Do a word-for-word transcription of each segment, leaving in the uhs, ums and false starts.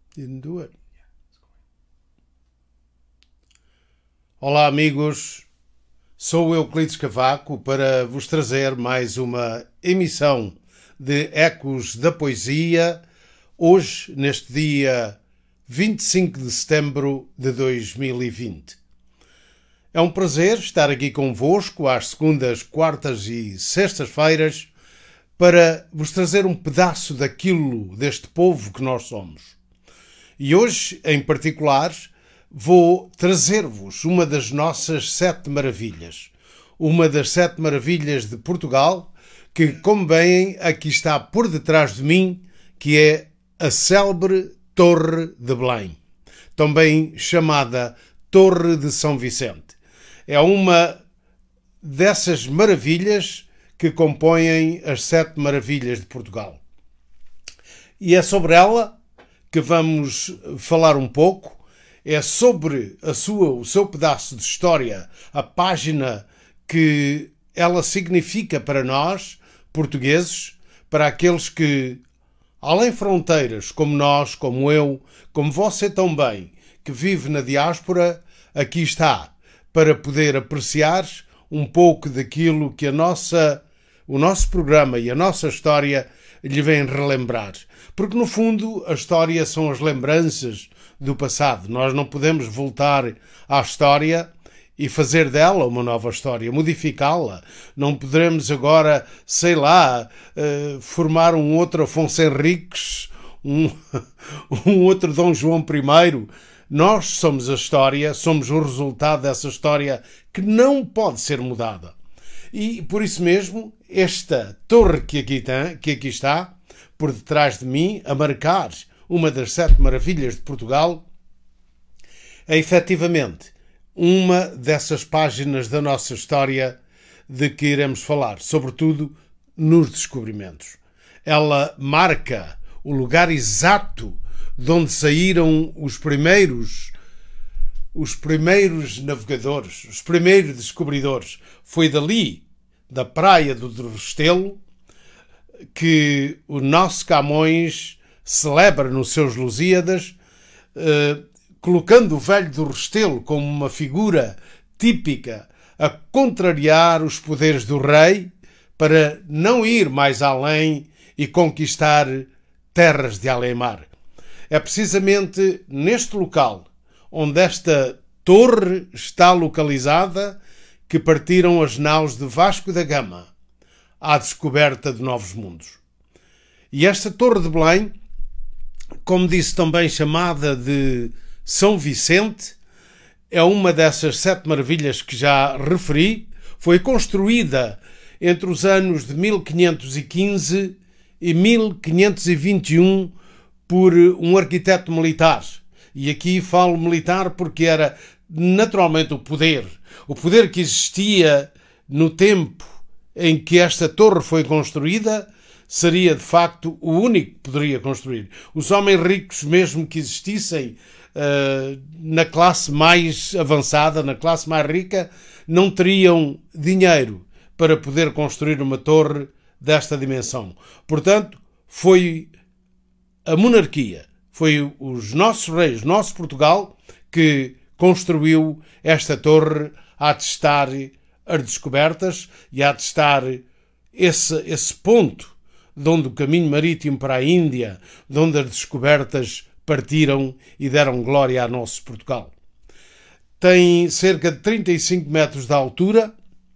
Didn't do it. Olá, amigos. Sou Euclides Cavaco para vos trazer mais uma emissão de Ecos da Poesia, hoje, neste dia vinte e cinco de setembro de dois mil e vinte. É um prazer estar aqui convosco às segundas, quartas e sextas-feiras para vos trazer um pedaço daquilo, deste povo que nós somos. E hoje, em particular, vou trazer-vos uma das nossas sete maravilhas. Uma das sete maravilhas de Portugal, que, como bem, aqui está por detrás de mim, que é a célebre Torre de Belém, também chamada Torre de São Vicente. É uma dessas maravilhas que compõem as sete maravilhas de Portugal. E é sobre ela que vamos falar um pouco. É sobre a sua, o seu pedaço de história, a página que ela significa para nós, portugueses, para aqueles que, além fronteiras, como nós, como eu, como você também, que vive na diáspora, aqui está, para poder apreciar um pouco daquilo que a nossa, o nosso programa e a nossa história lhe vem relembrar. Porque, no fundo, a história são as lembranças do passado. Nós não podemos voltar à história e fazer dela uma nova história, modificá-la. Não poderemos agora, sei lá, formar um outro Afonso Henriques, um, um outro Dom João I. Nós somos a história, somos o resultado dessa história que não pode ser mudada. E, por isso mesmo, esta torre que aqui, tem, que aqui está, por detrás de mim, a marcar uma das sete maravilhas de Portugal, é efetivamente uma dessas páginas da nossa história de que iremos falar, sobretudo nos descobrimentos. Ela marca o lugar exato de onde saíram os primeiros, os primeiros navegadores, os primeiros descobridores. Foi dali, da praia do Restelo, que o nosso Camões celebra nos seus Lusíadas, eh, colocando o velho do Restelo como uma figura típica a contrariar os poderes do rei para não ir mais além e conquistar terras de além-mar. É precisamente neste local onde esta torre está localizada que partiram as naus de Vasco da Gama à descoberta de novos mundos. E esta Torre de Belém, como disse, também chamada de São Vicente, é uma dessas sete maravilhas que já referi. Foi construída entre os anos de mil quinhentos e quinze e mil quinhentos e vinte e um por um arquiteto militar. E aqui falo militar porque era naturalmente o poder. O poder que existia no tempo em que esta torre foi construída seria, de facto, o único que poderia construir. Os homens ricos, mesmo que existissem uh, na classe mais avançada, na classe mais rica, não teriam dinheiro para poder construir uma torre desta dimensão. Portanto, foi a monarquia, foi os nossos reis, nosso Portugal, que construiu esta torre a atestar as descobertas e a atestar esse, esse ponto de onde o caminho marítimo para a Índia, de onde as descobertas partiram e deram glória a nosso Portugal. Tem cerca de trinta e cinco metros de altura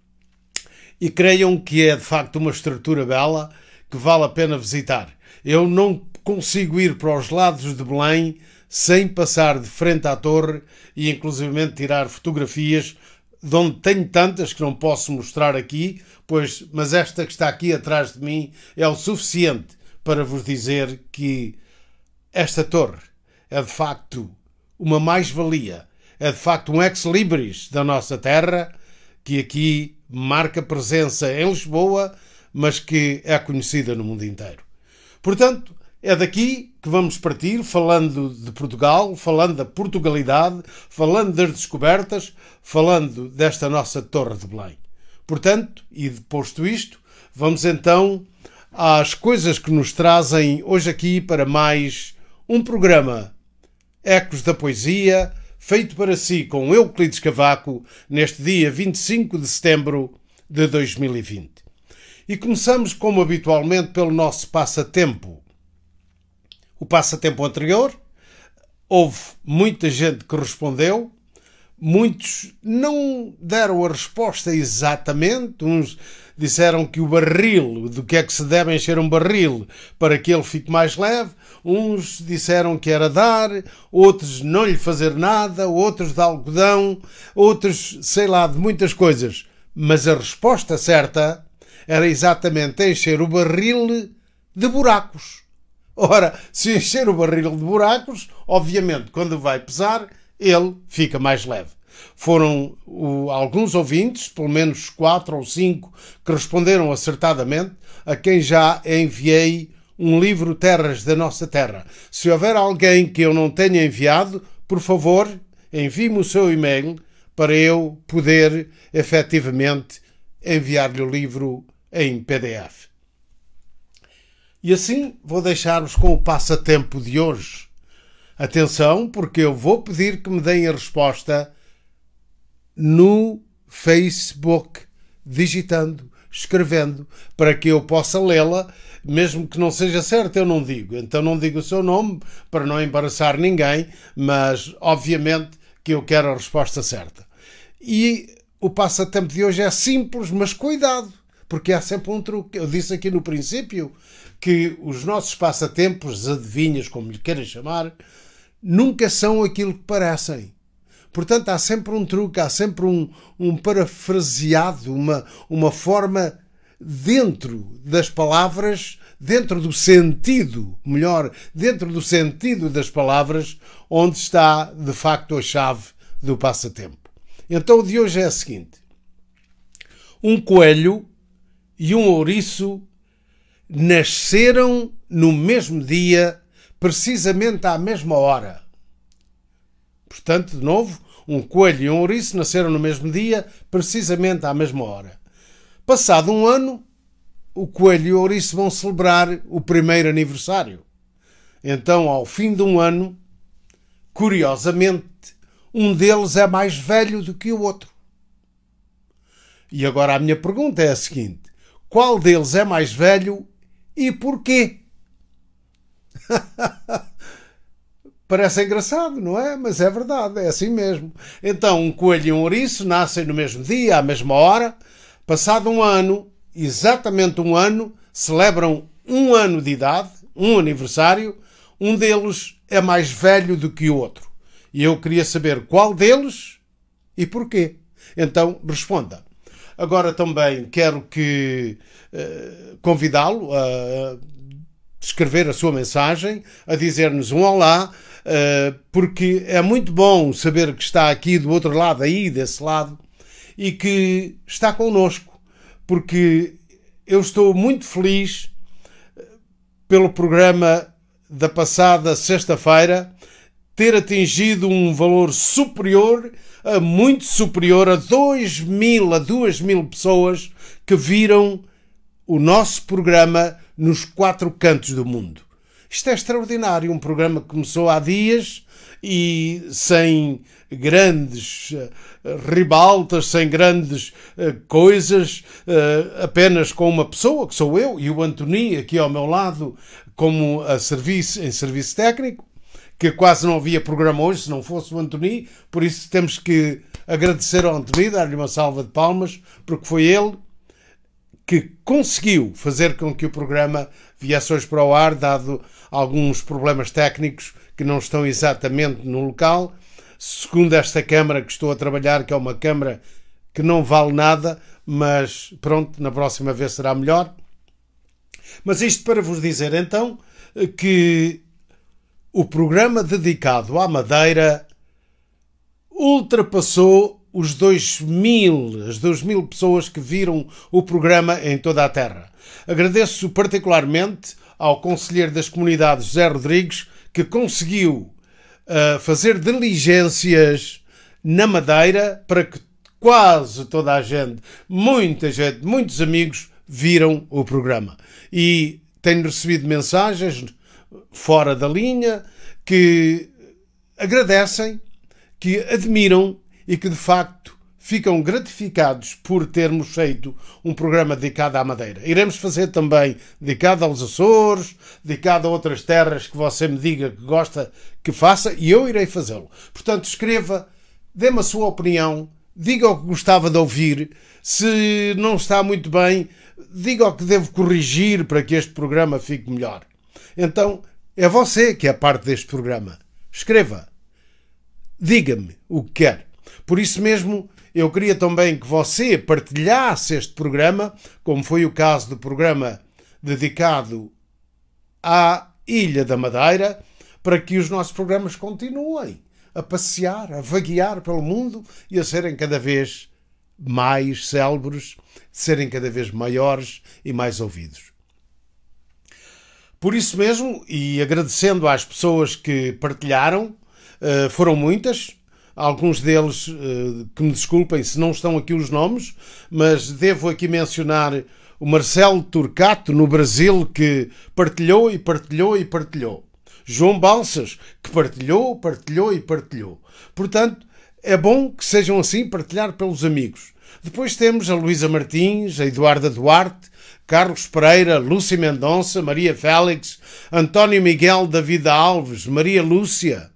e creiam que é de facto uma estrutura bela que vale a pena visitar. Eu não consigo ir para os lados de Belém sem passar de frente à torre e inclusivamente tirar fotografias, de onde tenho tantas que não posso mostrar aqui, pois, mas esta que está aqui atrás de mim é o suficiente para vos dizer que esta torre é de facto uma mais-valia, é de facto um ex-libris da nossa terra, que aqui marca presença em Lisboa, mas que é conhecida no mundo inteiro. Portanto, é daqui que vamos partir, falando de Portugal, falando da Portugalidade, falando das descobertas, falando desta nossa Torre de Belém. Portanto, e posto isto, vamos então às coisas que nos trazem hoje aqui para mais um programa Ecos da Poesia, feito para si com Euclides Cavaco, neste dia vinte e cinco de setembro de dois mil e vinte. E começamos, como habitualmente, pelo nosso passatempo. O passatempo anterior, houve muita gente que respondeu, muitos não deram a resposta exatamente, uns disseram que o barril, do que é que se deve encher um barril para que ele fique mais leve, uns disseram que era dar, outros não lhe fazer nada, outros de algodão, outros, sei lá, de muitas coisas. Mas a resposta certa era exatamente encher o barril de buracos. Ora, se encher o barril de buracos, obviamente, quando vai pesar, ele fica mais leve. Foram uh, alguns ouvintes, pelo menos quatro ou cinco, que responderam acertadamente, a quem já enviei um livro Terras da Nossa Terra. Se houver alguém que eu não tenha enviado, por favor, envie-me o seu e-mail para eu poder, efetivamente, enviar-lhe o livro em P D F. E assim vou deixar-vos com o passatempo de hoje. Atenção, porque eu vou pedir que me deem a resposta no Facebook, digitando, escrevendo, para que eu possa lê-la, mesmo que não seja certo, eu não digo. Então não digo o seu nome, para não embaraçar ninguém, mas obviamente que eu quero a resposta certa. E o passatempo de hoje é simples, mas cuidado, porque há sempre um truque. Eu disse aqui no princípio que os nossos passatempos, adivinhas, como lhe queiram chamar, nunca são aquilo que parecem. Portanto, há sempre um truque, há sempre um, um parafraseado, uma, uma forma dentro das palavras, dentro do sentido, melhor, dentro do sentido das palavras, onde está, de facto, a chave do passatempo. Então, o de hoje é a seguinte. Um coelho e um ouriço nasceram no mesmo dia, precisamente à mesma hora. Portanto, de novo, um coelho e um ouriço nasceram no mesmo dia, precisamente à mesma hora. Passado um ano, o coelho e o ouriço vão celebrar o primeiro aniversário. Então, ao fim de um ano, curiosamente, um deles é mais velho do que o outro. E agora a minha pergunta é a seguinte: qual deles é mais velho e porquê? Parece engraçado, não é? Mas é verdade, é assim mesmo. Então, um coelho e um ouriço nascem no mesmo dia, à mesma hora. Passado um ano, exatamente um ano, celebram um ano de idade, um aniversário. Um deles é mais velho do que o outro. E eu queria saber qual deles e porquê. Então, responda. Agora também quero que uh, convidá-lo a escrever a sua mensagem, a dizer-nos um olá, uh, porque é muito bom saber que está aqui do outro lado, aí desse lado, e que está connosco, porque eu estou muito feliz pelo programa da passada sexta-feira ter atingido um valor superior, a muito superior a dois mil, a duas mil pessoas que viram o nosso programa nos quatro cantos do mundo. Isto é extraordinário, um programa que começou há dias e sem grandes uh, ribaltas, sem grandes uh, coisas, uh, apenas com uma pessoa, que sou eu, e o Antoni, aqui ao meu lado, como a serviço, em serviço técnico, que quase não havia programa hoje se não fosse o Antoni, por isso temos que agradecer ao Antoni, dar-lhe uma salva de palmas, porque foi ele que conseguiu fazer com que o programa viesse hoje para o ar, dado alguns problemas técnicos que não estão exatamente no local. Segundo esta câmara que estou a trabalhar, que é uma câmara que não vale nada, mas pronto, na próxima vez será melhor. Mas isto para vos dizer então que o programa dedicado à Madeira ultrapassou os dois mil, as duas mil pessoas que viram o programa em toda a terra. Agradeço particularmente ao conselheiro das comunidades, José Rodrigues, que conseguiu uh, fazer diligências na Madeira para que quase toda a gente, muita gente, muitos amigos, viram o programa. E tenho recebido mensagens fora da linha que agradecem, que admiram e que de facto ficam gratificados por termos feito um programa dedicado à Madeira. Iremos fazer também dedicado aos Açores, dedicado a outras terras que você me diga que gosta que faça, e eu irei fazê-lo. Portanto, escreva, dê-me a sua opinião, diga o que gostava de ouvir. Se não está muito bem, diga o que devo corrigir para que este programa fique melhor. Então, é você que é parte deste programa. Escreva. Diga-me o que quer. Por isso mesmo, eu queria também que você partilhasse este programa, como foi o caso do programa dedicado à Ilha da Madeira, para que os nossos programas continuem a passear, a vaguear pelo mundo e a serem cada vez mais célebres, serem cada vez maiores e mais ouvidos. Por isso mesmo, e agradecendo às pessoas que partilharam, foram muitas, alguns deles, que me desculpem se não estão aqui os nomes, mas devo aqui mencionar o Marcelo Turcato, no Brasil, que partilhou e partilhou e partilhou. João Balsas, que partilhou, partilhou e partilhou. Portanto, é bom que sejam assim, partilhar pelos amigos. Depois temos a Luísa Martins, a Eduarda Duarte, Carlos Pereira, Lúcia Mendonça, Maria Félix, António Miguel David Alves, Maria Lúcia,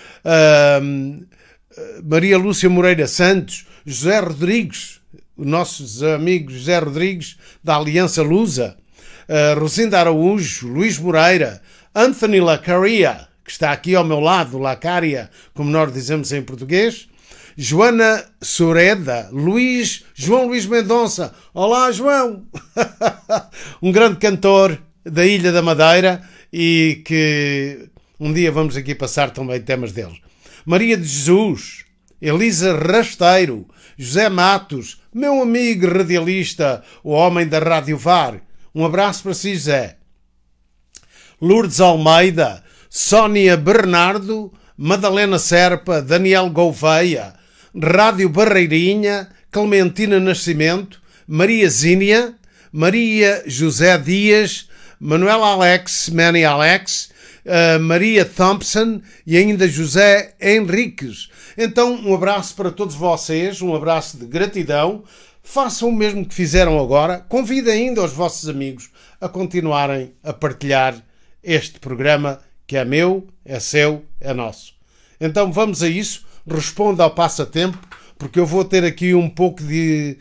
uh, Maria Lúcia Moreira Santos, José Rodrigues, nossos amigos José Rodrigues, da Aliança Lusa, uh, Rosinda Araújo, Luís Moreira, Anthony Lacaria, que está aqui ao meu lado, Lacaria, como nós dizemos em português, Joana Soreda, Luís, João Luís Mendonça. Olá, João! Um grande cantor da Ilha da Madeira e que um dia vamos aqui passar também temas deles. Maria de Jesus, Elisa Rasteiro, José Matos, meu amigo radialista, o homem da Rádio V A R. Um abraço para si, José. Lourdes Almeida, Sónia Bernardo, Madalena Serpa, Daniel Gouveia, Rádio Barreirinha, Clementina Nascimento, Maria Zínia, Maria José Dias, Manuela Alex, Manny Alex, uh, Maria Thompson e ainda José Henriques. Então, um abraço para todos vocês, um abraço de gratidão. Façam o mesmo que fizeram agora. Convidem ainda os vossos amigos a continuarem a partilhar este programa que é meu, é seu, é nosso. Então vamos a isso. Responda ao passatempo, porque eu vou ter aqui um pouco de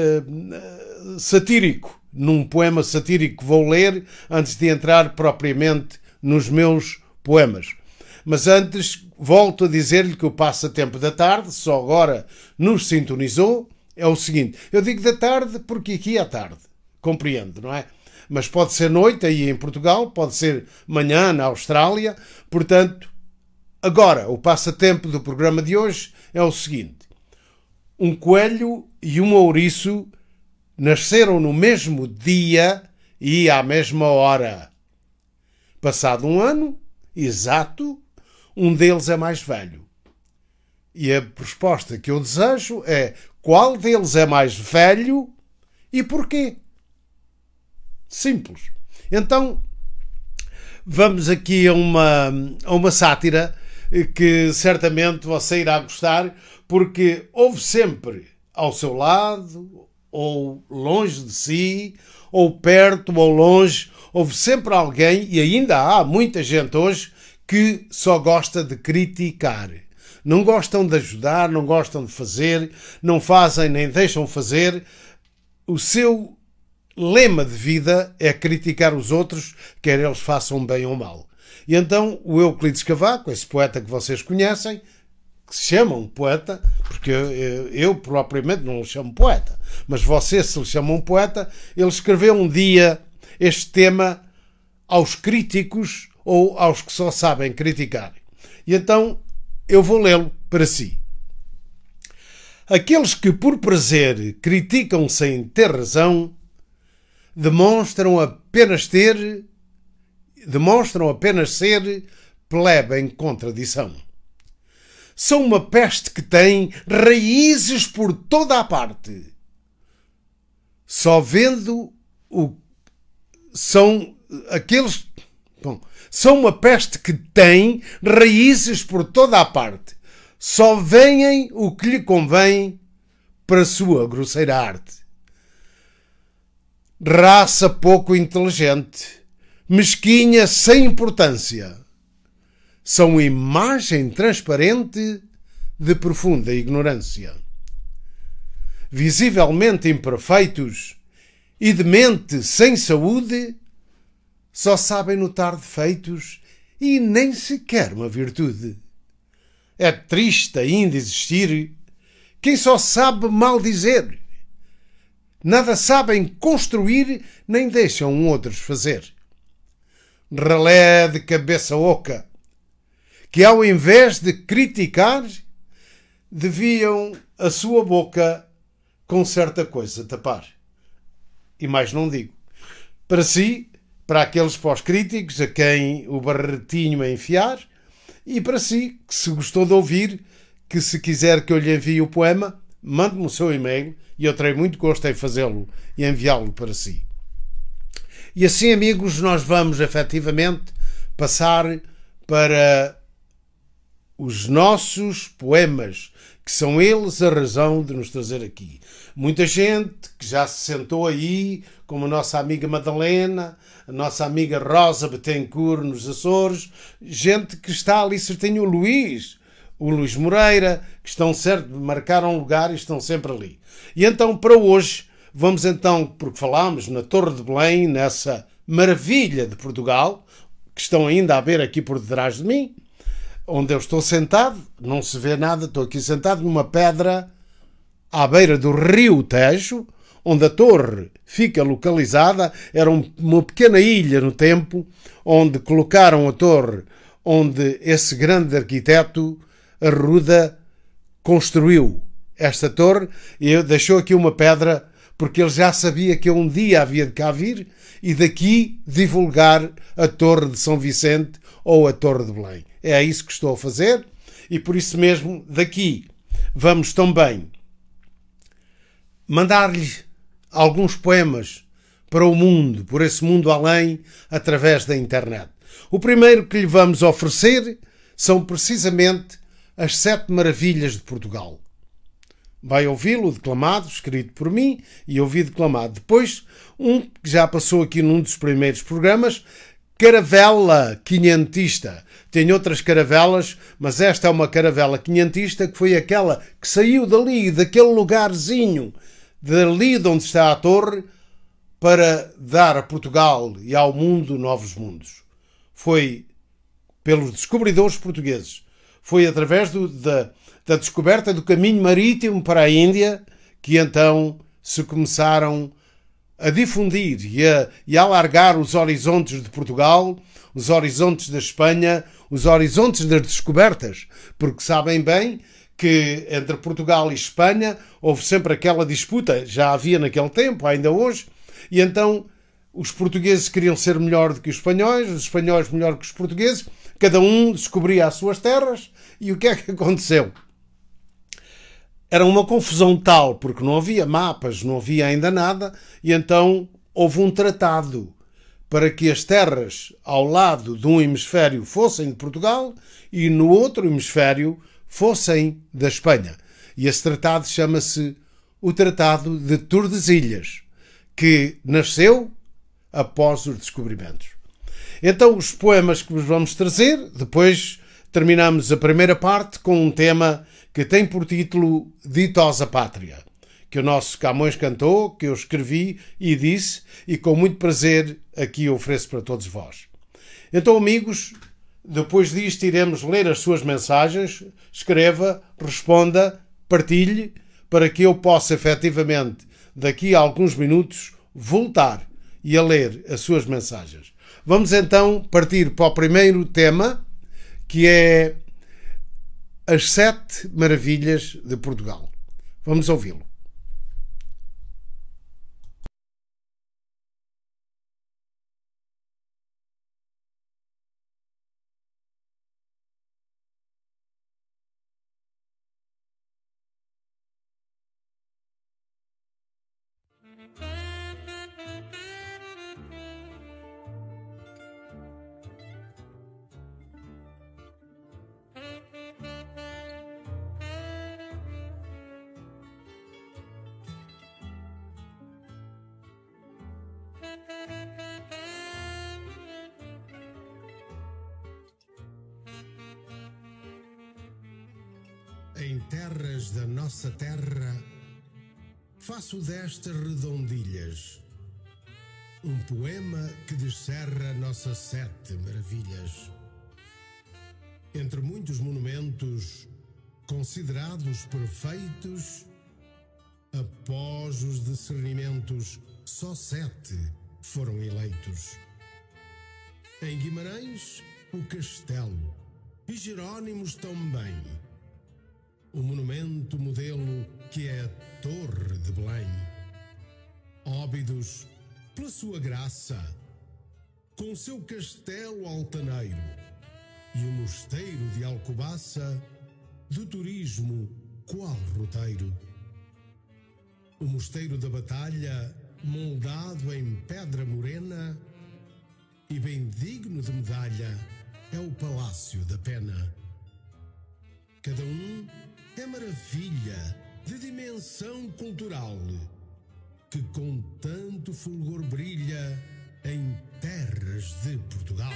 uh, satírico, num poema satírico que vou ler antes de entrar propriamente nos meus poemas. Mas antes, volto a dizer-lhe que o passatempo da tarde, só agora nos sintonizou, é o seguinte. Eu digo da tarde porque aqui é tarde, compreendo, não é? Mas pode ser noite aí em Portugal, pode ser manhã na Austrália, portanto, agora, o passatempo do programa de hoje é o seguinte. Um coelho e um ouriço nasceram no mesmo dia e à mesma hora. Passado um ano, exato, um deles é mais velho. E a resposta que eu desejo é: qual deles é mais velho e porquê? Simples. Então, vamos aqui a uma, a uma sátira que certamente você irá gostar, porque houve sempre ao seu lado, ou longe de si, ou perto ou longe, houve sempre alguém, e ainda há muita gente hoje, que só gosta de criticar. Não gostam de ajudar, não gostam de fazer, não fazem nem deixam fazer. O seu lema de vida é criticar os outros, quer eles façam bem ou mal. E então o Euclides Cavaco, esse poeta que vocês conhecem, que se chama um poeta, porque eu, eu, eu propriamente não o chamo poeta, mas vocês se lhe chamam poeta, ele escreveu um dia este tema aos críticos ou aos que só sabem criticar. E então eu vou lê-lo para si. Aqueles que por prazer criticam sem ter razão demonstram apenas ter demonstram apenas ser plebe em contradição. São uma peste que tem raízes por toda a parte. Só vendo o são aqueles Bom, são uma peste que tem raízes por toda a parte. Só veem o que lhe convém para a sua grosseira arte. Raça pouco inteligente, mesquinha sem importância. São imagem transparente de profunda ignorância. Visivelmente imperfeitos e de mente sem saúde, só sabem notar defeitos e nem sequer uma virtude. É triste ainda existir quem só sabe maldizer. Nada sabem construir, nem deixam outros fazer. Ralé de cabeça oca, que ao invés de criticar, deviam a sua boca com certa coisa tapar. E mais não digo. Para si, para aqueles pós-críticos a quem o barretinho a enfiar, e para si, que se gostou de ouvir, que se quiser que eu lhe envie o poema, mande-me o seu e-mail e eu terei muito gosto em fazê-lo e enviá-lo para si. E assim, amigos, nós vamos efetivamente passar para os nossos poemas, que são eles a razão de nos trazer aqui. Muita gente que já se sentou aí, como a nossa amiga Madalena, a nossa amiga Rosa Betancourt nos Açores, gente que está ali certinho, o Luís, o Luís Moreira, que estão certo, marcaram lugar e estão sempre ali. E então, para hoje, vamos então, porque falámos na Torre de Belém, nessa maravilha de Portugal, que estão ainda a ver aqui por detrás de mim, onde eu estou sentado, não se vê nada, estou aqui sentado numa pedra à beira do rio Tejo, onde a torre fica localizada. Era uma pequena ilha no tempo, onde colocaram a torre, onde esse grande arquiteto, Arruda, construiu esta torre, e deixou aqui uma pedra, porque ele já sabia que um dia havia de cá vir e daqui divulgar a Torre de São Vicente ou a Torre de Belém. É isso que estou a fazer, e por isso mesmo daqui vamos também mandar-lhe alguns poemas para o mundo, por esse mundo além, através da internet. O primeiro que lhe vamos oferecer são precisamente as Sete Maravilhas de Portugal. Vai ouvi-lo declamado, escrito por mim, e ouvi declamado depois, um que já passou aqui num dos primeiros programas, Caravela Quinhentista. Tem outras caravelas, mas esta é uma caravela quinhentista, que foi aquela que saiu dali, daquele lugarzinho, dali de onde está a torre, para dar a Portugal e ao mundo novos mundos. Foi pelos descobridores portugueses. Foi através do, da, da descoberta do caminho marítimo para a Índia que então se começaram a difundir e a, e a alargar os horizontes de Portugal, os horizontes da Espanha, os horizontes das descobertas, porque sabem bem que entre Portugal e Espanha houve sempre aquela disputa, já havia naquele tempo, ainda hoje, e então os portugueses queriam ser melhor do que os espanhóis, os espanhóis melhor que os portugueses, cada um descobria as suas terras, e o que é que aconteceu? Era uma confusão tal, porque não havia mapas, não havia ainda nada, e então houve um tratado para que as terras ao lado de um hemisfério fossem de Portugal e no outro hemisfério fossem da Espanha. E esse tratado chama-se o Tratado de Tordesilhas, que nasceu após os descobrimentos. Então, os poemas que vos vamos trazer, depois terminamos a primeira parte com um tema que tem por título Ditosa Pátria, que o nosso Camões cantou, que eu escrevi e disse, e com muito prazer aqui ofereço para todos vós. Então, amigos, depois disto iremos ler as suas mensagens. Escreva, responda, partilhe, para que eu possa efetivamente, daqui a alguns minutos, voltar e a ler as suas mensagens. Vamos então partir para o primeiro tema, que é as Sete Maravilhas de Portugal. Vamos ouvi-lo. Em terras da nossa terra, faço destas redondilhas um poema que descerra nossas sete maravilhas. Entre muitos monumentos considerados perfeitos, após os discernimentos, só sete foram eleitos. Em Guimarães, o Castelo, e Jerónimos também. O monumento modelo que é a Torre de Belém. Óbidos, pela sua graça, com seu castelo altaneiro, e o mosteiro de Alcobaça, do turismo qual roteiro. O mosteiro da Batalha, moldado em pedra morena, e bem digno de medalha, é o Palácio da Pena. Cada um é maravilha de dimensão cultural, que com tanto fulgor brilha em terras de Portugal.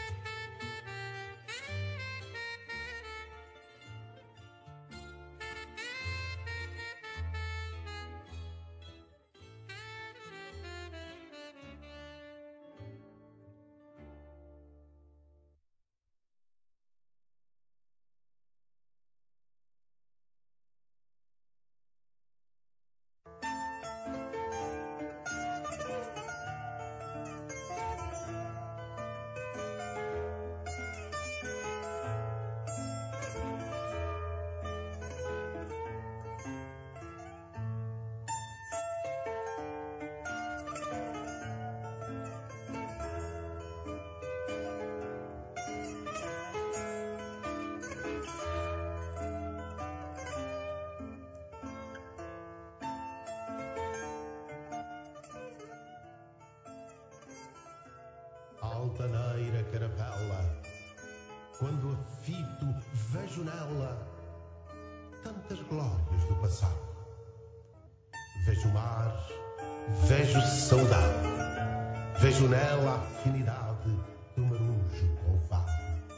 Altaneira caravela, quando a fito vejo nela tantas glórias do passado. Vejo mar, vejo saudade, vejo nela a afinidade do marujo com o fado.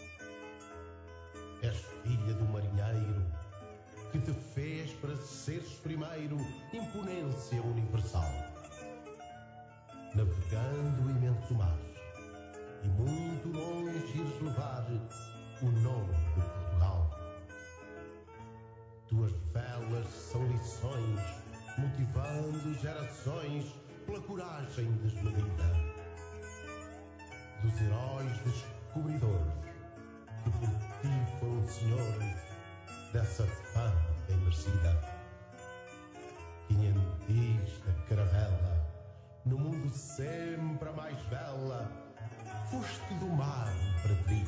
És filha do marinheiro que te fez para seres primeiro imponência universal. Navegando o imenso mar, e muito longe ires levar o nome de Portugal. Tuas velas são lições, motivando gerações pela coragem desmedida dos heróis descobridores que por ti foram senhores dessa fama bem merecida. Quinhentista caravela, no mundo sempre a mais bela, foste do mar imperatriz,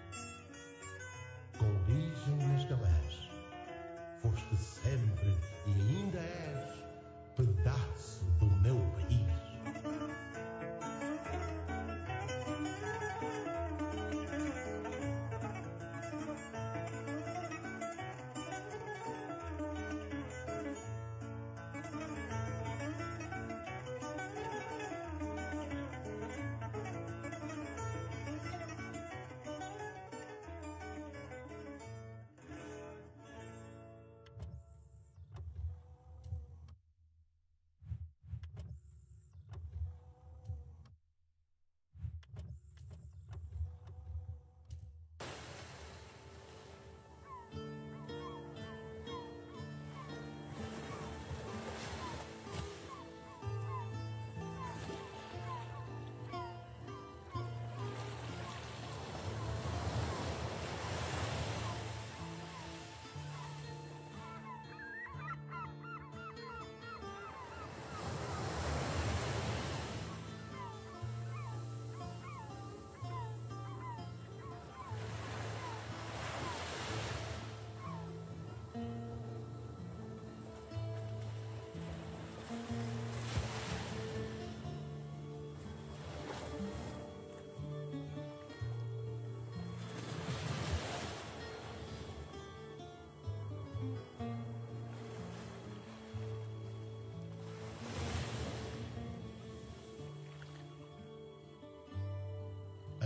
com origem nas galés, foste sempre e ainda és pedaço do meu país.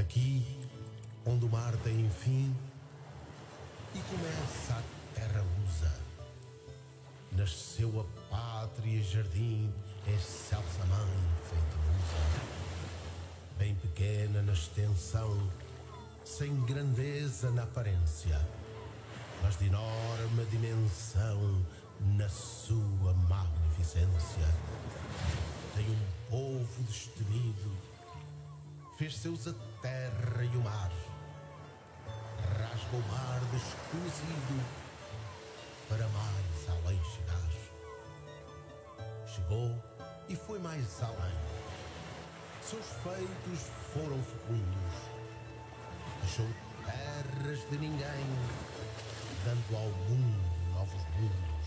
Aqui, onde o mar tem fim e começa a terra lusa, nasceu a pátria jardim, excelsa mãe feita musa. Bem pequena na extensão, sem grandeza na aparência, mas de enorme dimensão na sua magnificência. Tem um povo destemido, fez seus a terra e o mar, rasga o mar desconhecido para mais além chegar. Chegou e foi mais além, seus feitos foram fecundos, deixou terras de ninguém, dando ao mundo novos mundos.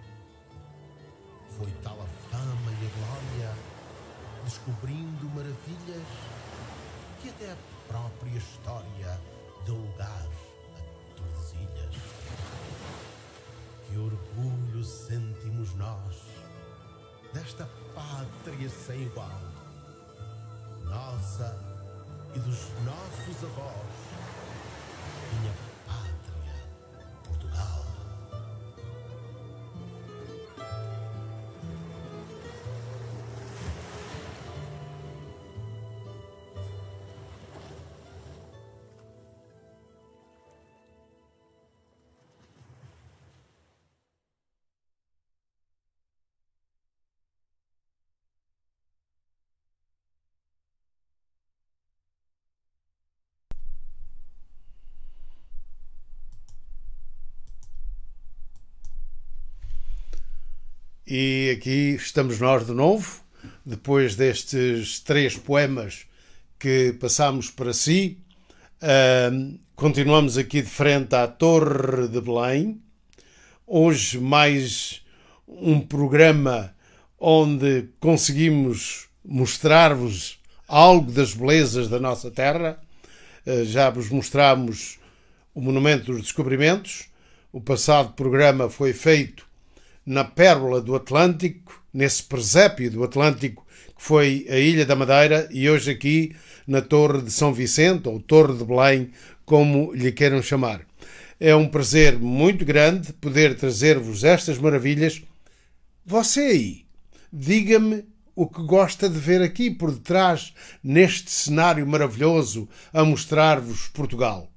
Foi tal a fama e a glória, descobrindo maravilhas, que até a própria história deu lugar a Tordesilhas. Que orgulho sentimos nós desta pátria sem igual, nossa e dos nossos avós, minha pátria, Portugal. E aqui estamos nós de novo, depois destes três poemas que passamos para si. Uh, continuamos aqui de frente à Torre de Belém. Hoje mais um programa onde conseguimos mostrar-vos algo das belezas da nossa terra. Uh, já vos mostramos o Monumento dos Descobrimentos. O passado programa foi feito na Pérola do Atlântico, nesse presépio do Atlântico que foi a Ilha da Madeira, e hoje aqui na Torre de São Vicente, ou Torre de Belém, como lhe queiram chamar. É um prazer muito grande poder trazer-vos estas maravilhas. Você aí, diga-me o que gosta de ver aqui por detrás, neste cenário maravilhoso, a mostrar-vos Portugal.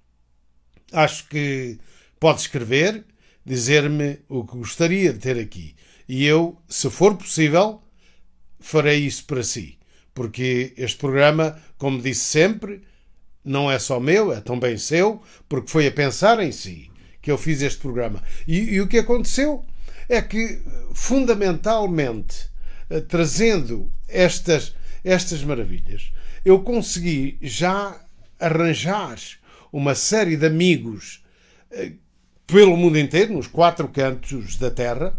Acho que pode escrever, dizer-me o que gostaria de ter aqui. E eu, se for possível, farei isso para si. Porque este programa, como disse sempre, não é só meu, é também seu, porque foi a pensar em si que eu fiz este programa. E, e o que aconteceu é que, fundamentalmente, trazendo estas, estas maravilhas, eu consegui já arranjar uma série de amigos pelo mundo inteiro, nos quatro cantos da Terra,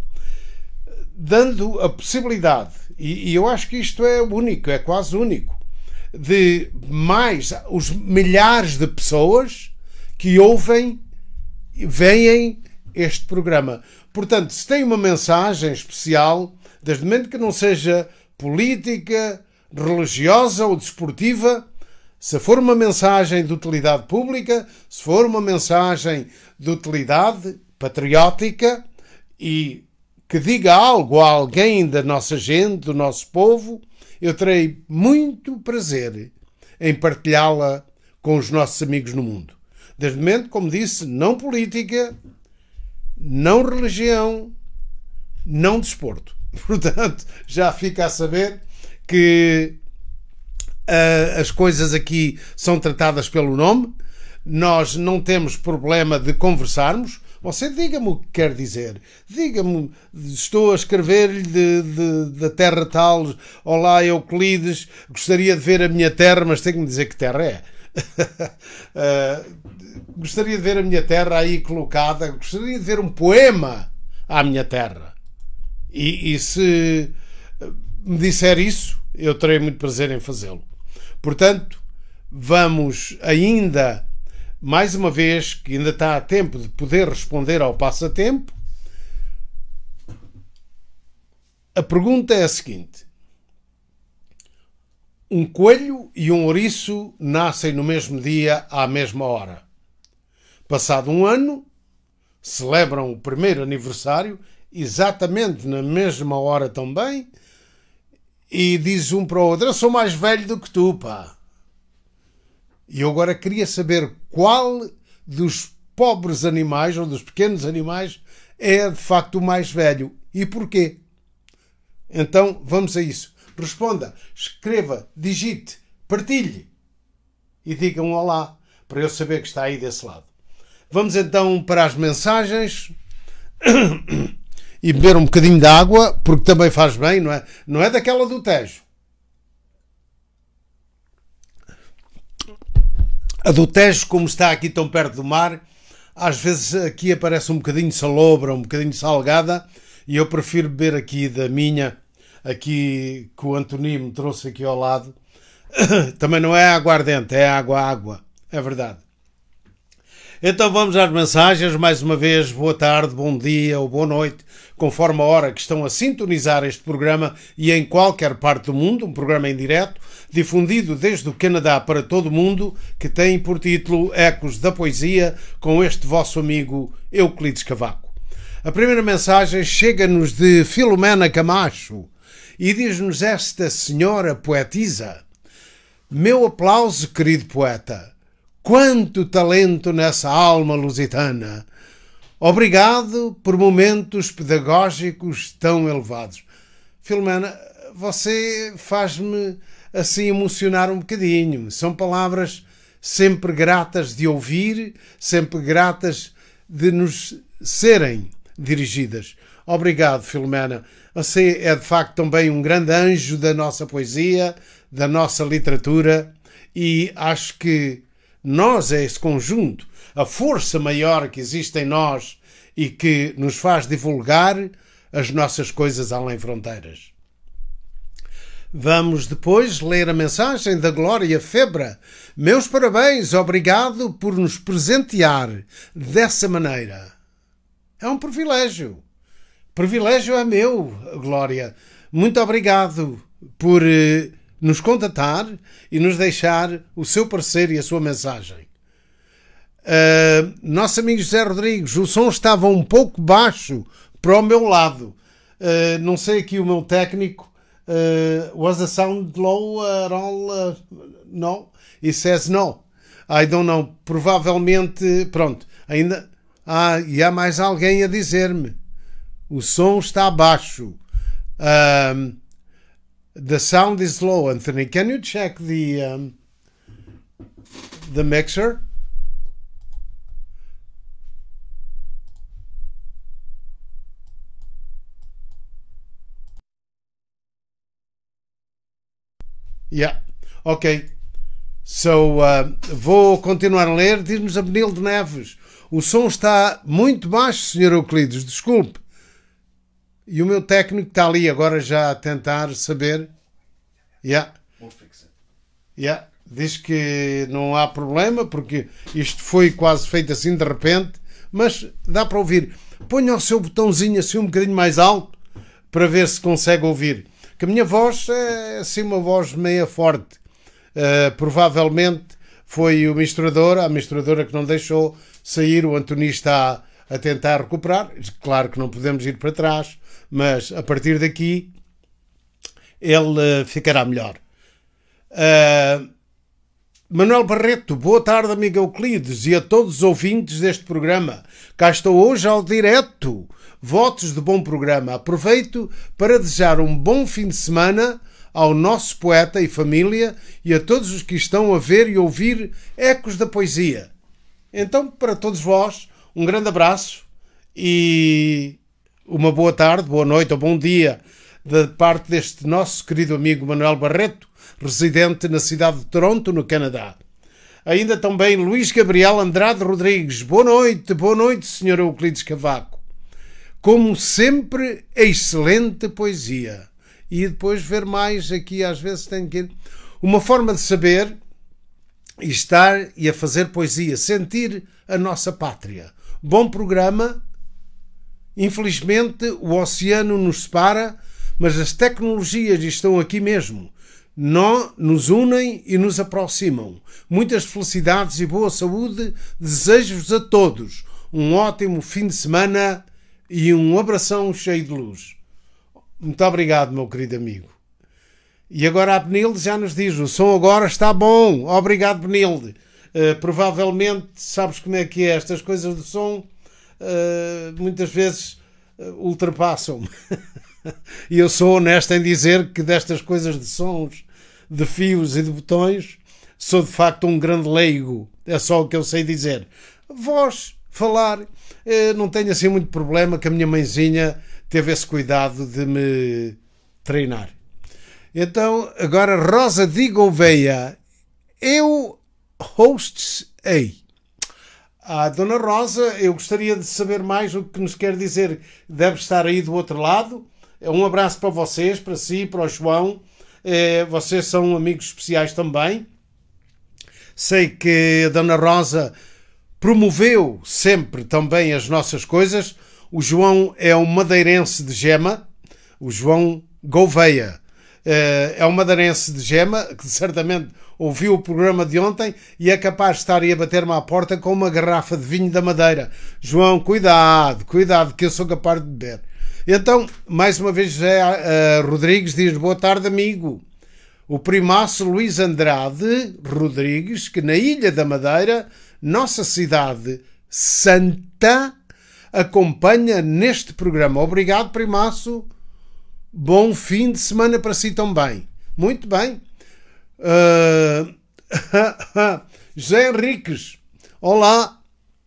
dando a possibilidade, e, e eu acho que isto é único, é quase único, de mais os milhares de pessoas que ouvem e veem este programa. Portanto, se tem uma mensagem especial, desde o momento que não seja política, religiosa ou desportiva, se for uma mensagem de utilidade pública, se for uma mensagem de utilidade patriótica e que diga algo a alguém da nossa gente, do nosso povo, eu terei muito prazer em partilhá-la com os nossos amigos no mundo. Desde o momento, como disse, não política, não religião, não desporto. Portanto, já fica a saber que Uh, as coisas aqui são tratadas pelo nome, nós não temos problema de conversarmos. Você diga-me o que quer dizer, diga-me, estou a escrever-lhe da terra tal, olá Euclides, gostaria de ver a minha terra, mas tem que me dizer que terra é. uh, gostaria de ver a minha terra aí colocada, gostaria de ver um poema à minha terra, e, e se me disser isso, eu terei muito prazer em fazê-lo. Portanto, vamos ainda, mais uma vez, que ainda está a tempo de poder responder ao passatempo. A pergunta é a seguinte: Um coelho e um ouriço nascem no mesmo dia, à mesma hora. Passado um ano, celebram o primeiro aniversário, exatamente na mesma hora também, e diz um para o outro: eu sou mais velho do que tu, pá. E eu agora queria saber qual dos pobres animais, ou dos pequenos animais, é de facto o mais velho e porquê. Então vamos a isso. Responda, escreva, digite, partilhe e diga um olá para eu saber que está aí desse lado. Vamos então para as mensagens e beber um bocadinho de água, porque também faz bem, não é? Não é daquela do Tejo. A do Tejo, como está aqui tão perto do mar, às vezes aqui aparece um bocadinho salobra, um bocadinho salgada, e eu prefiro beber aqui da minha, aqui que o António me trouxe aqui ao lado. Também não é aguardente, é água-água, é verdade. Então vamos às mensagens. Mais uma vez, boa tarde, bom dia ou boa noite, conforme a hora que estão a sintonizar este programa, e em qualquer parte do mundo, um programa em direto, difundido desde o Canadá para todo o mundo, que tem por título Ecos da Poesia, com este vosso amigo Euclides Cavaco. A primeira mensagem chega-nos de Filomena Camacho e diz-nos esta senhora poetisa: meu aplauso, querido poeta. Quanto talento nessa alma lusitana! Obrigado por momentos pedagógicos tão elevados. Filomena, você faz-me assim emocionar um bocadinho. São palavras sempre gratas de ouvir, sempre gratas de nos serem dirigidas. Obrigado, Filomena. Você é de facto também um grande anjo da nossa poesia, da nossa literatura, e acho que nós é esse conjunto, a força maior que existe em nós e que nos faz divulgar as nossas coisas além fronteiras. Vamos depois ler a mensagem da Glória Febra. Meus parabéns, obrigado por nos presentear dessa maneira. É um privilégio. Privilégio é meu, Glória. Muito obrigado por eh, nos contatar e nos deixar o seu parecer e a sua mensagem. Uh, nosso amigo José Rodrigues, o som estava um pouco baixo para o meu lado. Uh, não sei aqui o meu técnico. Uh, was the sound low at all? Uh, no? He says no. I don't know. Provavelmente, pronto. Ainda... Ah, e há mais alguém a dizer-me. O som está baixo. Um, the sound is low. Anthony, can you check the um, the mixer? Yeah. Ok. So, uh, vou continuar a ler. Diz-nos a Benilde Neves: o som está muito baixo, senhor Euclides, desculpe. E o meu técnico está ali agora já a tentar saber. Yeah. We'll fix it. Yeah. Diz que não há problema, porque isto foi quase feito assim de repente, mas dá para ouvir. Ponha o seu botãozinho assim um bocadinho mais alto para ver se consegue ouvir. Que a minha voz é assim uma voz meia forte. Uh, provavelmente foi o misturador, a misturadora que não deixou sair. O António está a tentar recuperar. Claro que não podemos ir para trás, mas a partir daqui ele uh, ficará melhor. Uh, Manuel Barreto, boa tarde, amigo Euclides, e a todos os ouvintes deste programa. Cá estou hoje ao direto. Votos de bom programa. Aproveito para desejar um bom fim de semana ao nosso poeta e família e a todos os que estão a ver e ouvir Ecos da Poesia. Então, para todos vós, um grande abraço e uma boa tarde, boa noite ou bom dia da parte deste nosso querido amigo Manuel Barreto, residente na cidade de Toronto, no Canadá. Ainda também Luís Gabriel Andrade Rodrigues. Boa noite, boa noite, senhor Euclides Cavaco. Como sempre, excelente poesia. E depois ver mais aqui, às vezes tenho que ir. Uma forma de saber e estar e a fazer poesia, sentir a nossa pátria. Bom programa. Infelizmente, o oceano nos separa, mas as tecnologias estão aqui mesmo. não nos unem e nos aproximam. Muitas felicidades e boa saúde desejo-vos a todos. Um ótimo fim de semana e um abração cheio de luz. Muito obrigado, meu querido amigo. E agora a Benilde já nos diz, o som agora está bom. Obrigado, Benilde. Uh, provavelmente, sabes como é que é, estas coisas do som uh, muitas vezes uh, ultrapassam-me. E eu sou honesto em dizer que destas coisas de sons, de fios e de botões, sou de facto um grande leigo. É só o que eu sei dizer. Voz, falar, uh, não tenho assim muito problema, que a minha mãezinha teve esse cuidado de me treinar. Então, agora Rosa de Gouveia. Eu hosts-ei. A Dona Rosa, eu gostaria de saber mais o que nos quer dizer. Deve estar aí do outro lado. Um abraço para vocês, para si, para o João. É, vocês são amigos especiais também. Sei que a Dona Rosa promoveu sempre também as nossas coisas. O João é um madeirense de Gema. O João Gouveia é um madeirense de Gema, que certamente ouviu o programa de ontem e é capaz de estar aí a bater-me à porta com uma garrafa de vinho da Madeira. João, cuidado, cuidado, que eu sou capaz de beber. Então, mais uma vez, José uh, Rodrigues diz, boa tarde, amigo. O primaço Luís Andrade Rodrigues, que na Ilha da Madeira, nossa cidade santa, acompanha neste programa. Obrigado, primaço. Bom fim de semana para si também. Muito bem. Uh... José Henriques. Olá.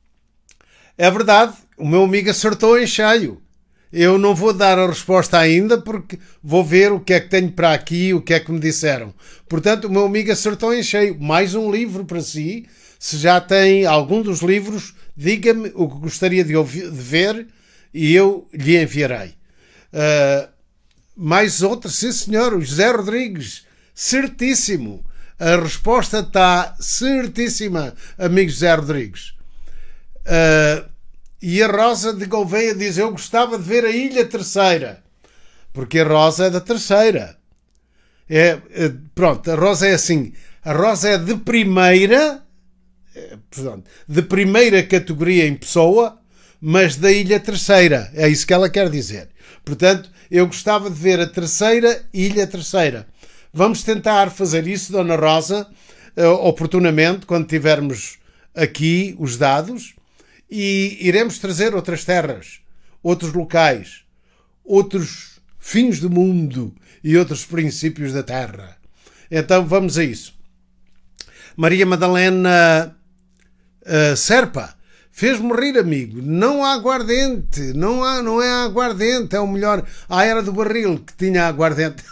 É verdade, o meu amigo acertou em cheio. Eu não vou dar a resposta ainda porque vou ver o que é que tenho para aqui, o que é que me disseram. Portanto, o meu amigo acertou em cheio. Mais um livro para si. Se já tem algum dos livros, diga-me o que gostaria de, ouvir, de ver e eu lhe enviarei. Uh, mais outro, sim senhor, o José Rodrigues. Certíssimo. A resposta está certíssima, amigo José Rodrigues. Uh, E a Rosa de Gouveia diz, eu gostava de ver a Ilha Terceira. Porque a Rosa é da Terceira. É, é, pronto, a Rosa é assim. A Rosa é de primeira, é, pronto, de primeira categoria em pessoa, mas da Ilha Terceira. É isso que ela quer dizer. Portanto, eu gostava de ver a Terceira Ilha Terceira. Vamos tentar fazer isso, Dona Rosa, oportunamente, quando tivermos aqui os dados. E iremos trazer outras terras, outros locais, outros fins do mundo e outros princípios da terra. Então vamos a isso. Maria Madalena uh, Serpa fez-me rir, amigo. Não há aguardente, não, há, não é aguardente, é o melhor. Ah, era do barril que tinha aguardente.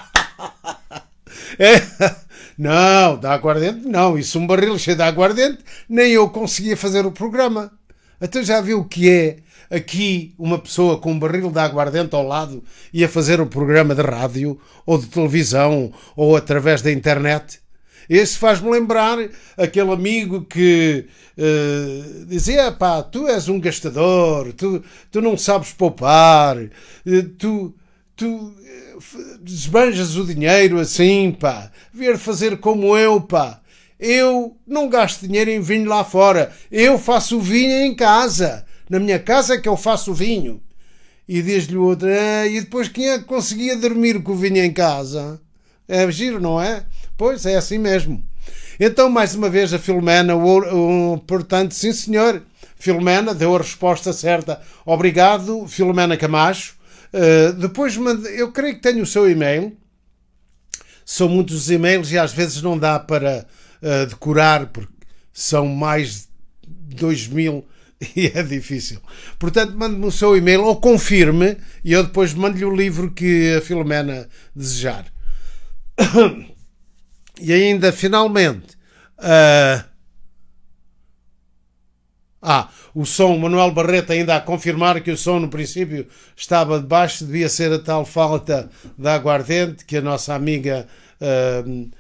É. Não, da aguardente não. Isso, um barril cheio de aguardente, nem eu conseguia fazer o programa. Até já viu o que é aqui uma pessoa com um barril de aguardente ao lado e a fazer um programa de rádio ou de televisão ou através da internet? Esse faz-me lembrar aquele amigo que uh, dizia, pá, tu és um gastador, tu, tu não sabes poupar, tu, tu desbanjas o dinheiro assim, pá, vir fazer como eu, pá. Eu não gasto dinheiro em vinho lá fora. Eu faço o vinho em casa. Na minha casa é que eu faço o vinho. E diz-lhe o outro, ah, e depois quem é que conseguia dormir com o vinho em casa? É giro, não é? Pois, é assim mesmo. Então, mais uma vez, a Filomena, o, o, portanto, sim senhor, Filomena deu a resposta certa. Obrigado, Filomena Camacho. Uh, depois, eu creio que tenho o seu e-mail. São muitos os e-mails e às vezes não dá para... Uh, decorar, porque são mais de dois mil e é difícil. Portanto, mande-me o seu e-mail ou confirme e eu depois mando-lhe o livro que a Filomena desejar. E ainda, finalmente, uh... ah, o som, Manuel Barreto ainda a confirmar que o som no princípio estava de baixo, devia ser a tal falta de aguardente que a nossa amiga... Uh...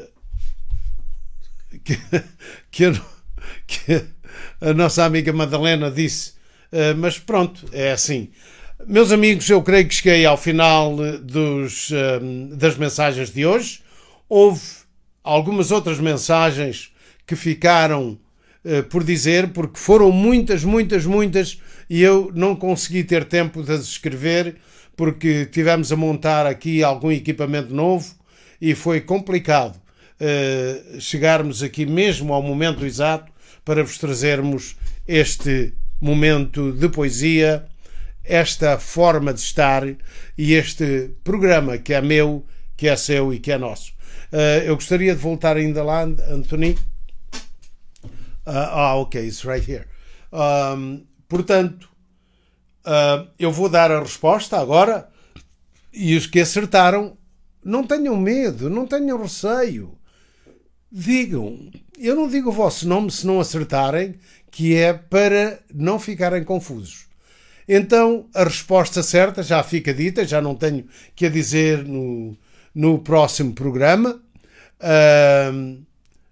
Que, que, a, que a nossa amiga Madalena disse, uh, mas pronto, é assim. Meus amigos, eu creio que cheguei ao final dos, uh, das mensagens de hoje. Houve algumas outras mensagens que ficaram uh, por dizer, porque foram muitas, muitas, muitas, e eu não consegui ter tempo de as escrever, porque tivemos a montar aqui algum equipamento novo e foi complicado uh, chegarmos aqui mesmo ao momento exato para vos trazermos este momento de poesia, esta forma de estar e este programa que é meu, que é seu e que é nosso. Uh, eu gostaria de voltar ainda lá, Anthony. Uh, ah, ok, it's right here. Um, portanto, uh, eu vou dar a resposta agora e os que acertaram, não tenham medo, não tenham receio. Digam. Eu não digo o vosso nome se não acertarem, que é para não ficarem confusos. Então, a resposta certa já fica dita, já não tenho que a dizer no, no próximo programa. Uh,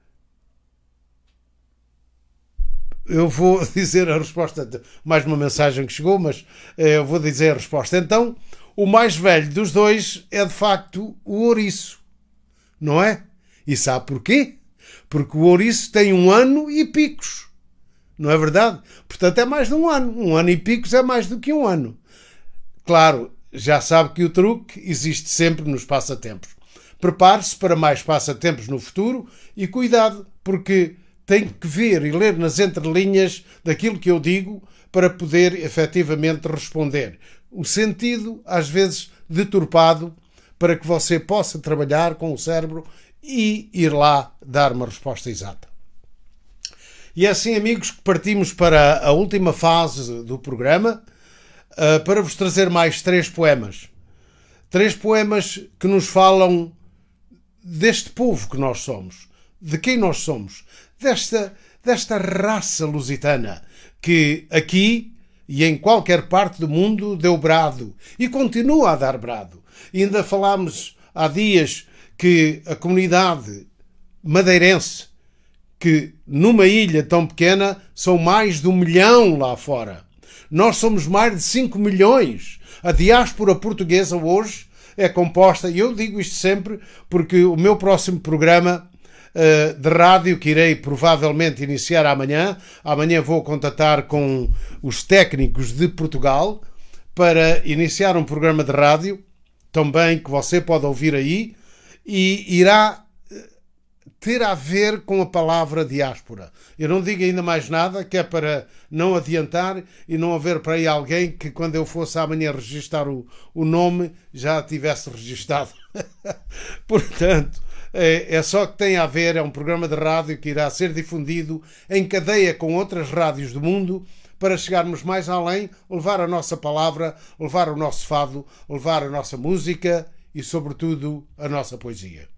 eu vou dizer a resposta, mais uma mensagem que chegou, mas eu vou dizer a resposta. Então, o mais velho dos dois é de facto o ouriço, não é? E sabe porquê? Porque o ouriço tem um ano e picos. Não é verdade? Portanto, é mais de um ano. Um ano e picos é mais do que um ano. Claro, já sabe que o truque existe sempre nos passatempos. Prepare-se para mais passatempos no futuro e cuidado, porque tem que ver e ler nas entrelinhas daquilo que eu digo para poder efetivamente responder. O sentido, às vezes, deturpado, para que você possa trabalhar com o cérebro e ir lá dar uma resposta exata. E é assim, amigos, que partimos para a última fase do programa, uh, para vos trazer mais três poemas. Três poemas que nos falam deste povo que nós somos, de quem nós somos, desta, desta raça lusitana que aqui e em qualquer parte do mundo deu brado e continua a dar brado. E ainda falámos há dias que a comunidade madeirense, que numa ilha tão pequena são mais de um milhão lá fora. Nós somos mais de cinco milhões. A diáspora portuguesa hoje é composta, e eu digo isto sempre porque o meu próximo programa uh, de rádio, que irei provavelmente iniciar amanhã, amanhã vou contatar com os técnicos de Portugal para iniciar um programa de rádio, também que você pode ouvir aí, e irá ter a ver com a palavra diáspora. Eu não digo ainda mais nada, que é para não adiantar e não haver para aí alguém que quando eu fosse amanhã registar o, o nome já tivesse registado. Portanto, é, é só que tem a ver, é um programa de rádio que irá ser difundido em cadeia com outras rádios do mundo para chegarmos mais além, levar a nossa palavra, levar o nosso fado, levar a nossa música e, sobretudo, a nossa poesia.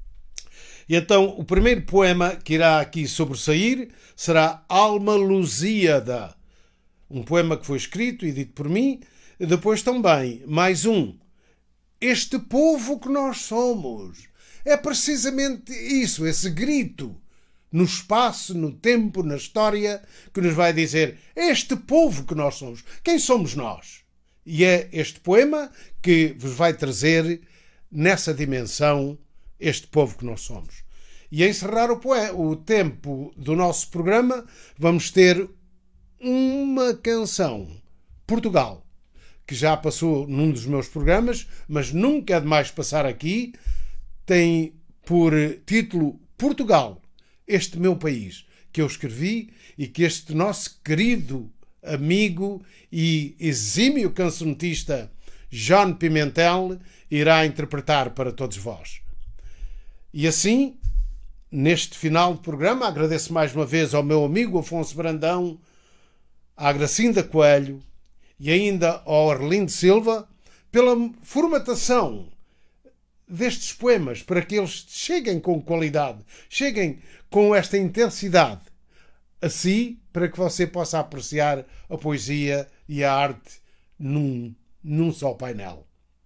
E então, o primeiro poema que irá aqui sobressair será Alma Lusíada, um poema que foi escrito e dito por mim, e depois também, mais um, Este povo que nós somos. É precisamente isso, esse grito, no espaço, no tempo, na história, que nos vai dizer, este povo que nós somos. Quem somos nós? E é este poema que vos vai trazer, nessa dimensão, este povo que nós somos. E a encerrar o, poema, o tempo do nosso programa, vamos ter uma canção, Portugal, que já passou num dos meus programas, mas nunca é demais passar aqui. Tem por título Portugal, este meu país, que eu escrevi e que este nosso querido amigo e exímio cancionetista João Pimentel irá interpretar para todos vós. E assim, neste final do programa, agradeço mais uma vez ao meu amigo Afonso Brandão, à Gracinda Coelho e ainda ao Arlindo Silva pela formatação destes poemas, para que eles cheguem com qualidade, cheguem com esta intensidade, assim, para que você possa apreciar a poesia e a arte num, num só painel.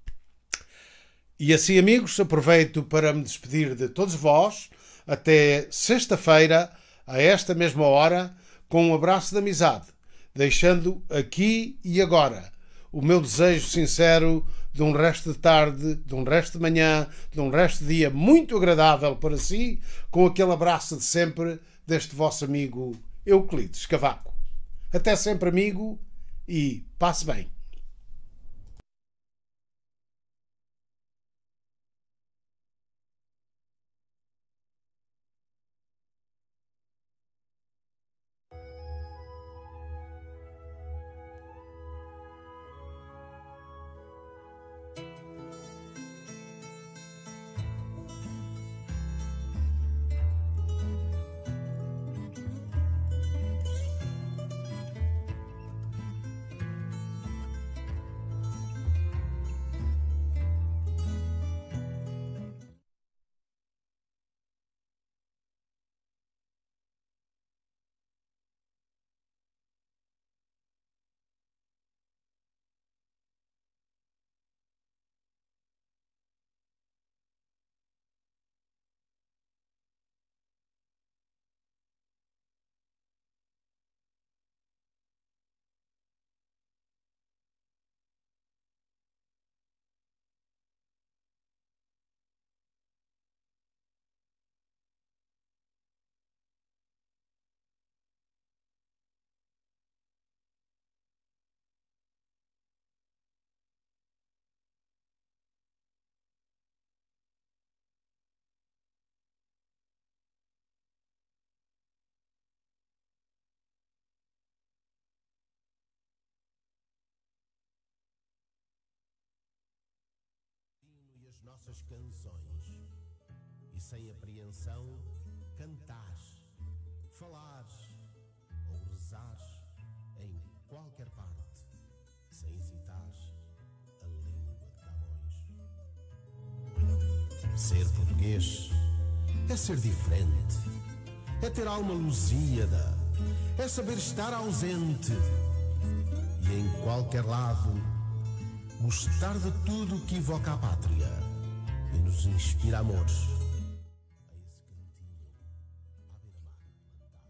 E assim, amigos, aproveito para me despedir de todos vós, até sexta-feira, a esta mesma hora, com um abraço de amizade, deixando aqui e agora o meu desejo sincero de um resto de tarde, de um resto de manhã, de um resto de dia muito agradável para si, com aquele abraço de sempre deste vosso amigo Euclides Cavaco. Até sempre, amigo, e passe bem. E as nossas canções, e sem apreensão cantares, falares ou rezares em qualquer parte, sem hesitares a língua de Camões. Ser português é ser diferente, é ter alma lusíada, é saber estar ausente e em qualquer lado gostar de tudo que evoca a pátria e nos inspira amores. A esse cantinho à beira-mar plantado.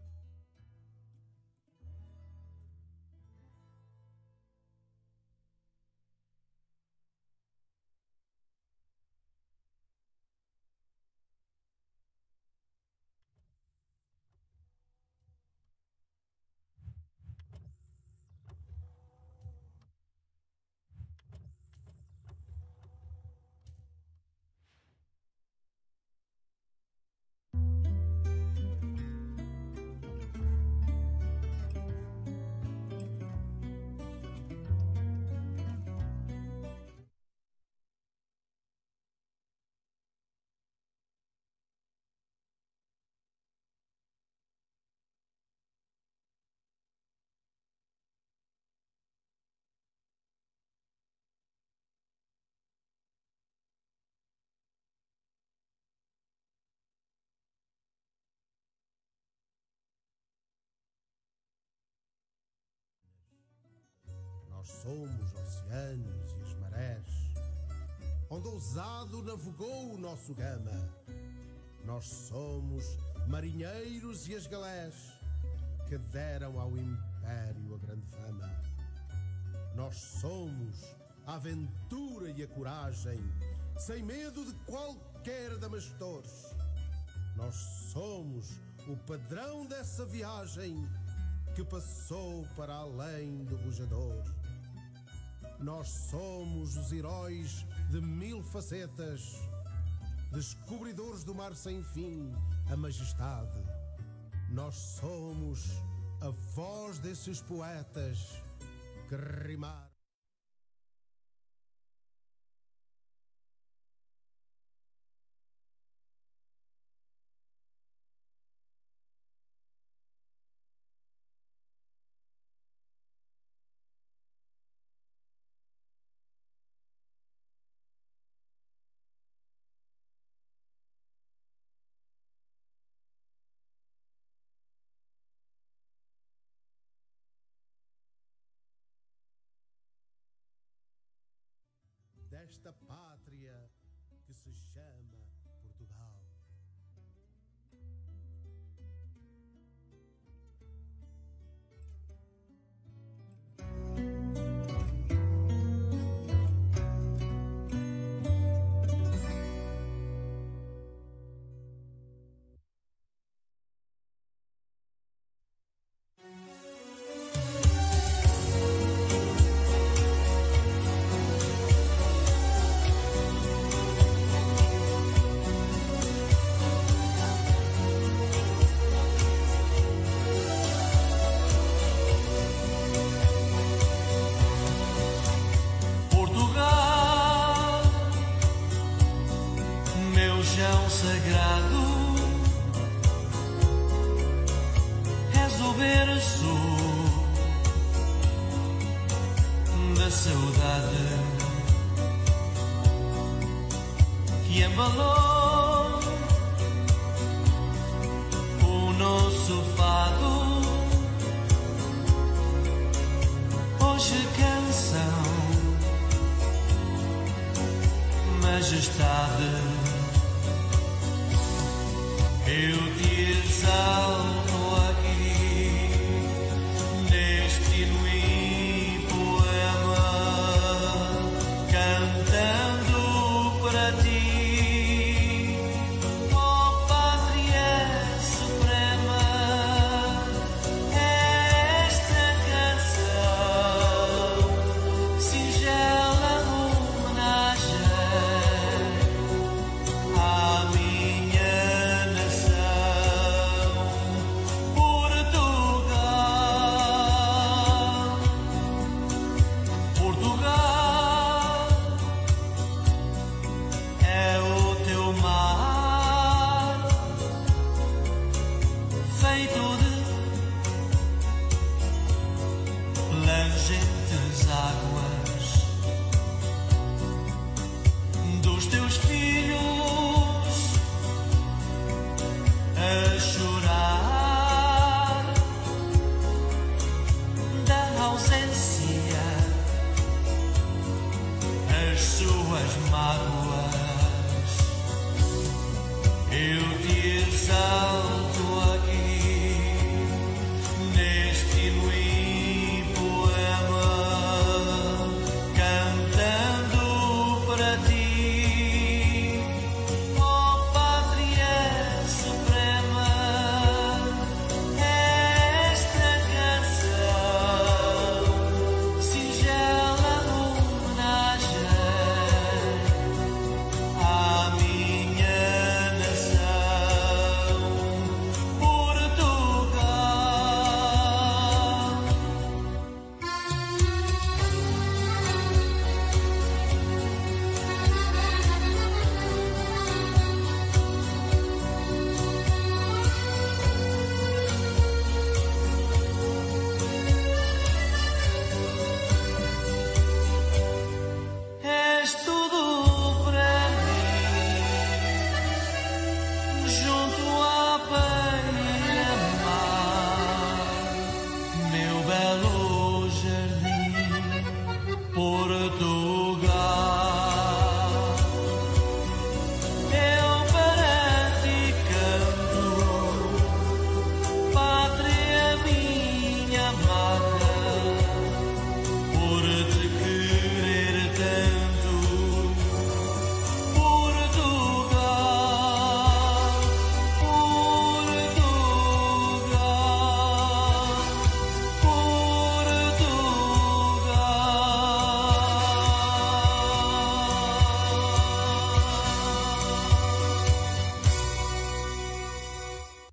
Nós somos oceanos e as marés, onde ousado navegou o nosso gama. Nós somos marinheiros e as galés, que deram ao império a grande fama. Nós somos a aventura e a coragem, sem medo de qualquer damastor. Nós somos o padrão dessa viagem que passou para além do bujador. Nós somos os heróis de mil facetas, descobridores do mar sem fim, a majestade. Nós somos a voz desses poetas que rimaram. Desta pátria que se chama Portugal. berço da saudade que embalou o nosso fado. Hoje canção, majestade, eu te exalto aqui neste inuí poema, cantando para ti, ó Pátria Suprema, esta canção, singela homenagem à minha nação, Portugal. Portugal é o teu mar, feito de plangentes águas dos teus filhos a chorar da ausência, as suas mágoas. Eu te exalto aqui neste inuí poema, cantando para ti, ó Pátria Suprema, esta canção, singela homenagem à minha nação, Portugal. És tudo para mim, junto à beira-mar, meu belo jardim, Portugal. Eu para ti canto, Pátria minha amada, por te querer tanto, Portugal, Portugal, Portugal.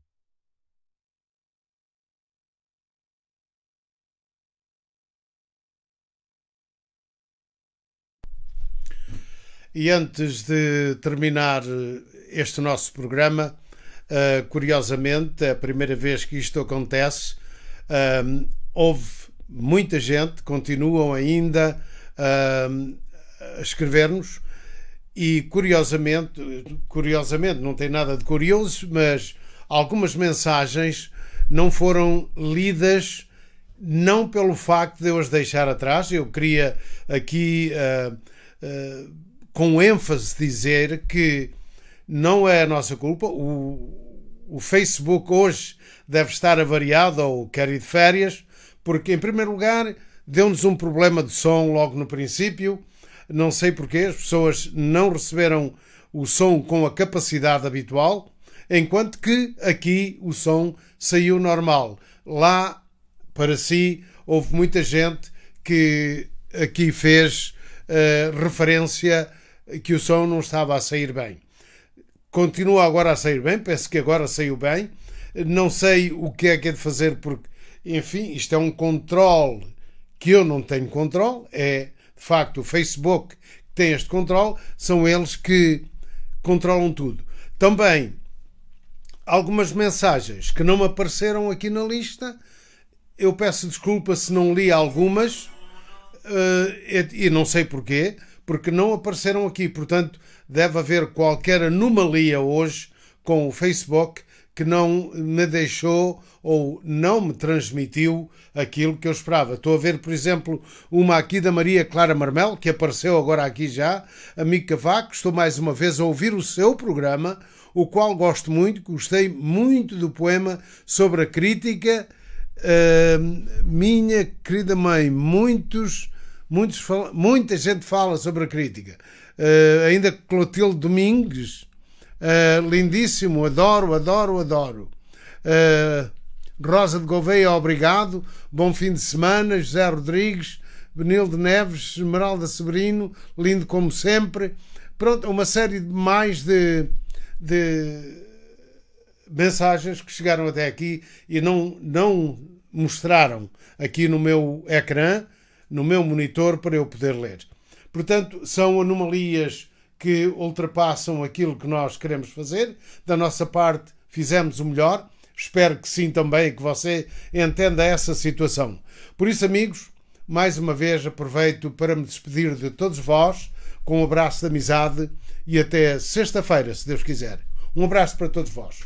E antes de terminar este nosso programa, uh, curiosamente, é a primeira vez que isto acontece, uh, houve muita gente, continuam ainda uh, a escrever-nos e curiosamente, curiosamente, não tem nada de curioso, mas algumas mensagens não foram lidas, não pelo facto de eu as deixar atrás. Eu queria aqui uh, uh, com ênfase dizer que não é a nossa culpa. O, o Facebook hoje deve estar avariado ou quer ir de férias, porque em primeiro lugar deu-nos um problema de som logo no princípio. Não sei porquê, as pessoas não receberam o som com a capacidade habitual, enquanto que aqui o som saiu normal. Lá, para si, houve muita gente que aqui fez uh, referência que o som não estava a sair bem. Continua agora a sair bem, penso que agora saiu bem. Não sei o que é que é de fazer, porque, enfim, isto é um controle que eu não tenho controle. É, de facto, o Facebook que tem este controle. São eles que controlam tudo. Também, algumas mensagens que não me apareceram aqui na lista, eu peço desculpa se não li algumas, uh, e, e não sei porquê, porque não apareceram aqui. Portanto, deve haver qualquer anomalia hoje com o Facebook que não me deixou ou não me transmitiu aquilo que eu esperava. Estou a ver, por exemplo, uma aqui da Maria Clara Marmel, que apareceu agora aqui já. Amigo Cavaco, estou mais uma vez a ouvir o seu programa, o qual gosto muito, gostei muito do poema sobre a crítica. Uh, minha querida mãe, muitos, muitos, muita gente fala sobre a crítica. Uh, ainda Clotilde Domingues, uh, lindíssimo, adoro, adoro, adoro. Uh, Rosa de Gouveia, obrigado. Bom fim de semana. José Rodrigues, Benilde Neves, Esmeralda Severino, lindo como sempre. Pronto, uma série mais de, de mensagens que chegaram até aqui e não, não mostraram aqui no meu ecrã, no meu monitor, para eu poder ler. Portanto, são anomalias que ultrapassam aquilo que nós queremos fazer. Da nossa parte, fizemos o melhor. Espero que sim também, que você entenda essa situação. Por isso, amigos, mais uma vez aproveito para me despedir de todos vós, com um abraço de amizade e até sexta-feira, se Deus quiser. Um abraço para todos vós.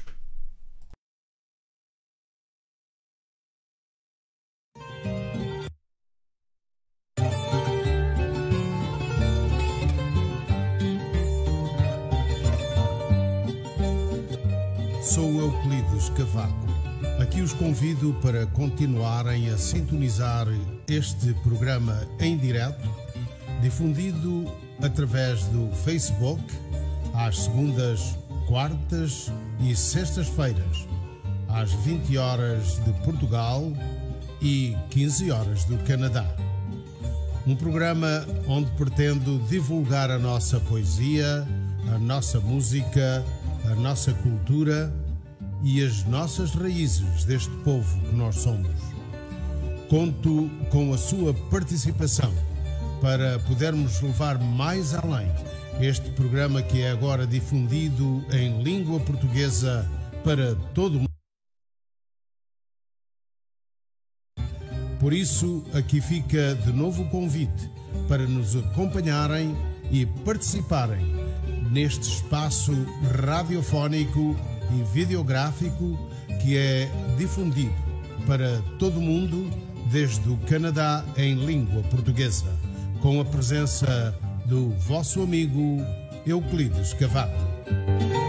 Sou Euclides Cavaco. Aqui os convido para continuarem a sintonizar este programa em direto, difundido através do Facebook, às segundas, quartas e sextas-feiras, às vinte horas de Portugal e quinze horas do Canadá. Um programa onde pretendo divulgar a nossa poesia, a nossa música, a nossa cultura e as nossas raízes deste povo que nós somos. Conto com a sua participação para podermos levar mais além este programa que é agora difundido em língua portuguesa para todo o mundo. Por isso, aqui fica de novo o convite para nos acompanharem e participarem neste espaço radiofónico e videográfico que é difundido para todo o mundo, desde o Canadá em língua portuguesa, com a presença do vosso amigo Euclides Cavaco.